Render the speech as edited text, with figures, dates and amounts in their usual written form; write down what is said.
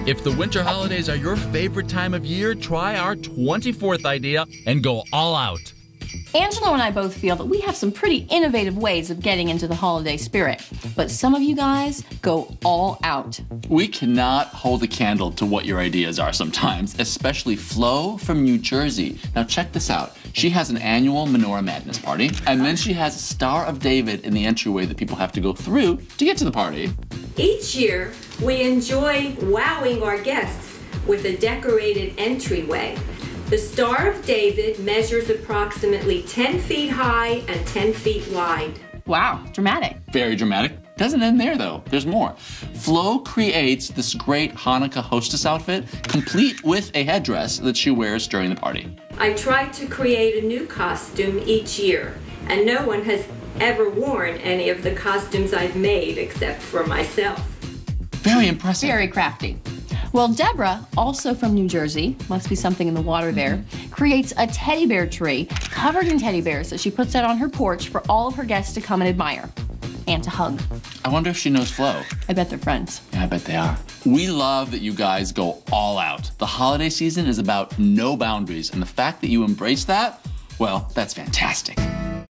If the winter holidays are your favorite time of year, try our 24th idea and go all out. Angelo and I both feel that we have some pretty innovative ways of getting into the holiday spirit, but some of you guys go all out. We cannot hold a candle to what your ideas are sometimes, especially Flo from New Jersey. Now check this out. She has an annual Menorah Madness party, and then she has a Star of David in the entryway that people have to go through to get to the party. Each year, we enjoy wowing our guests with a decorated entryway. The Star of David measures approximately 10 feet high and 10 feet wide. Wow, dramatic. Very dramatic. Doesn't end there though, there's more. Flo creates this great Hanukkah hostess outfit, complete with a headdress that she wears during the party. I try to create a new costume each year, and no one has ever worn any of the costumes I've made except for myself. Very impressive. Very crafty. Well, Deborah, also from New Jersey, must be something in the water there, creates a teddy bear tree covered in teddy bears that she puts out on her porch for all of her guests to come and admire and to hug. I wonder if she knows Flo. I bet they're friends. Yeah, I bet they are. We love that you guys go all out. The holiday season is about no boundaries, and the fact that you embrace that, well, that's fantastic.